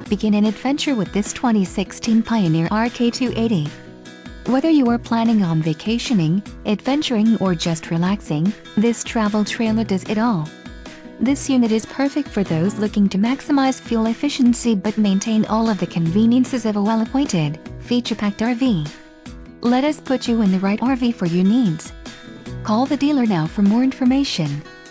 Begin an adventure with this 2016 Pioneer RK280. Whether you are planning on vacationing, adventuring or just relaxing, this travel trailer does it all. This unit is perfect for those looking to maximize fuel efficiency but maintain all of the conveniences of a well-appointed, feature-packed RV. Let us put you in the right RV for your needs. Call the dealer now for more information.